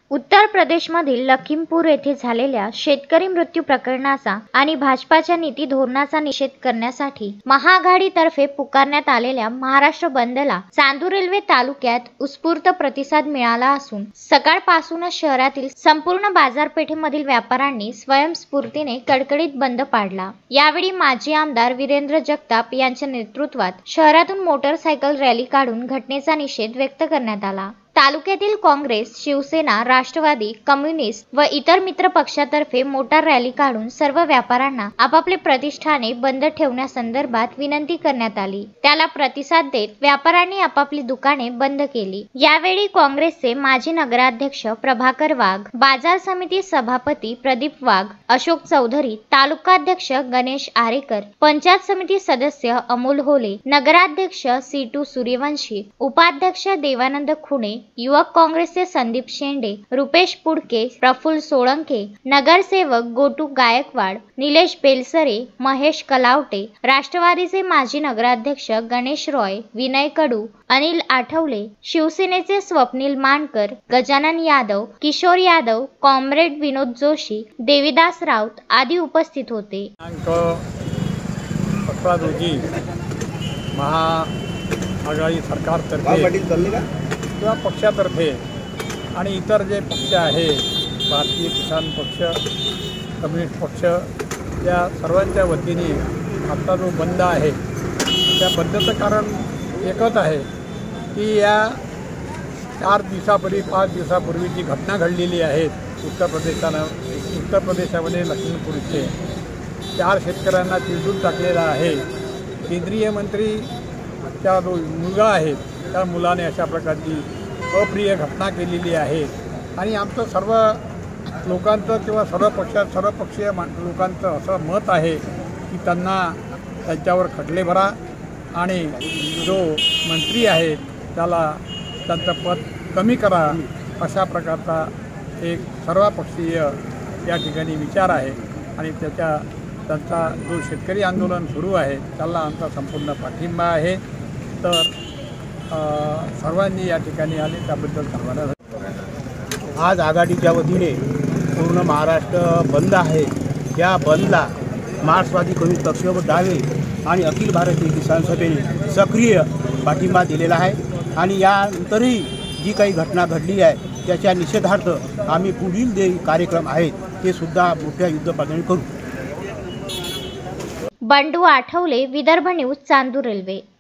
उत्तर प्रदेशमधील लखीमपूर येथे झालेल्या शेतकरी मृत्यू प्रकरणाचा आणि भाजपाच्या नीती धोरणाचा निषेध करण्यासाठी महाआघाडीतर्फे पुकारण्यात आलेल्या महाराष्ट्र बंदला चांदूर रेल्वे तालुक्यात उत्स्फूर्त प्रतिसाद मिळाला असून सकाळपासूनच शहरातील संपूर्ण बाजारपेठेमधील व्यापाऱ्यांनी स्वयंस्फूर्तीने कडकडीत बंद पाडला। यावेळी माजी आमदार वीरेंद्र जगताप यांच्या नेतृत्वात शहरातून मोटरसायकल रॅली काढून घटनेचा निषेध व्यक्त करण्यात आला। तालुक्यातील काँग्रेस, शिवसेना, राष्ट्रवादी, कम्युनिस्ट व इतर मित्र पक्षातर्फे मोटार रॅली काढून सर्व व्यापाऱ्यांना आपापले प्रतिष्ठाने बंद ठेवण्यासंदर्भात विनंती करण्यात आली। त्याला प्रतिसाद देत व्यापाऱ्यांनी आपापली दुकाने बंद केली। यावेळी काँग्रेसचे माजी नगराध्यक्ष प्रभाकर वाघ, बाजार समिती सभापती प्रदीप वाघ, अशोक चौधरी, तालुकाध्यक्ष गणेश आरेकर, पंचायत समिती सदस्य अमोल होले, नगराध्यक्ष सीटू सूर्यवंशी, उपाध्यक्ष देवानंद खुणे, युवक काँग्रेसचे संदीप शेंडे, रुपेश पुडके, प्रफुल्ल सोळंके, नगरसेवक गोटू गायकवाड, निलेश बेलसरे, महेश कलावटे, राष्ट्रवादीचे माजी नगराध्यक्ष गणेश रॉय, विनय कडू, अनिल आठवले, शिवसेनेचे स्वप्नील मानकर, गजानन यादव, किशोर यादव, कॉम्रेड विनोद जोशी, देवीदास राऊत आदी उपस्थित होते। महाआघाडी सरकारतर्फे किंवा पक्षातर्फे आणि इतर जे पक्ष आहे, भारतीय किसान पक्ष, कम्युनिस्ट पक्ष, या सर्वांच्या वतीने आता जो बंद आहे त्या बंदचं कारण एकच आहे की या 4 दिवसापूर्वी 5 दिवसापूर्वी जी घटना घडलेली आहे उत्तर प्रदेशामध्ये लखीमपूर इथे 4 शेतकऱ्यांना चिरडून टाकलेला आहे। केंद्रीय मंत्रीचा जो मुलगा आहे त्या मुलाने अशा प्रकारची अप्रिय घटना केलेली आहे आणि आमचं सर्व लोकांचं किंवा सर्व पक्षीय लोकांचं असं मत आहे की त्यांच्यावर खटले भरा आणि जो मंत्री आहे त्याला त्यांचं पद कमी करा, अशा प्रकारचा एक सर्वपक्षीय या ठिकाणी विचार आहे आणि त्यांचा जो शेतकरी आंदोलन सुरू आहे त्याला आमचा संपूर्ण पाठिंबा आहे। तर सर्वांनी या ठिकाणी आले त्याबद्दल सर्वांना आज आघाडीच्या वतीने पूर्ण महाराष्ट्र बंद आहे। या बंदला मार्क्सवादी कम्युनिस्ट पक्ष व डावे आणि अखिल भारतीय किसान सभेने सक्रिय पाठिंबा दिलेला आहे आणि यानंतरही जी काही घटना घडली आहे त्याच्या निषेधार्थ आम्ही पुढील जे कार्यक्रम आहेत ते सुद्धा मोठ्या युद्धपातळीवर करू। Bandu Athawale, Vidarbha news, Chandur railway.